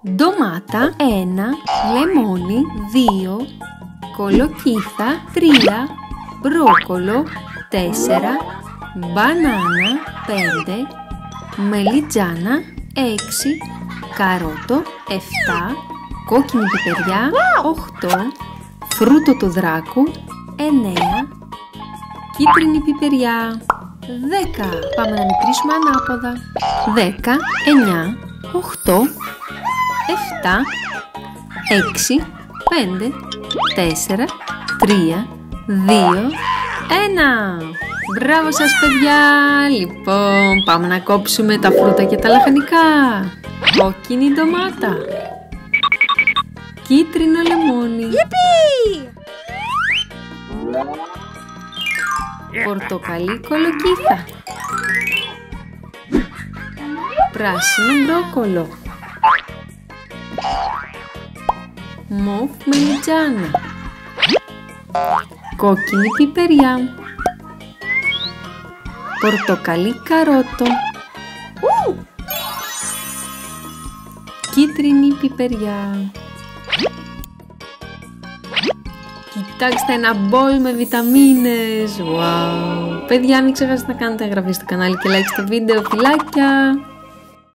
ντομάτα 1, λεμόνι 2, κολοκύθα 3, μπρόκολο 4, μπανάνα 5, μελιτζάνα 6, καρότο 7, κόκκινη πιπεριά 8, φρούτο του δράκου 9, κίτρινη πιπεριά 10. Πάμε να μετρήσουμε ανάποδα. 10, 9, 8, 7, 6, 5, 4, 3, 2, 1. Μπράβο σας παιδιά! Λοιπόν, πάμε να κόψουμε τα φρούτα και τα λαχανικά. Κόκκινη ντομάτα, κίτρινο λεμόνι, πορτοκαλί κολοκύθα, πράσινο μπρόκολο, μοβ μελιτζάνα, κόκκινη πιπεριά, πορτοκαλί καρότο, κίτρινη πιπεριά. Κοιτάξτε ένα μπολ με βιταμίνες. Wow. Παιδιά, μην ξεχάσετε να κάνετε εγγραφή στο κανάλι και like στο βίντεο. Φιλάκια!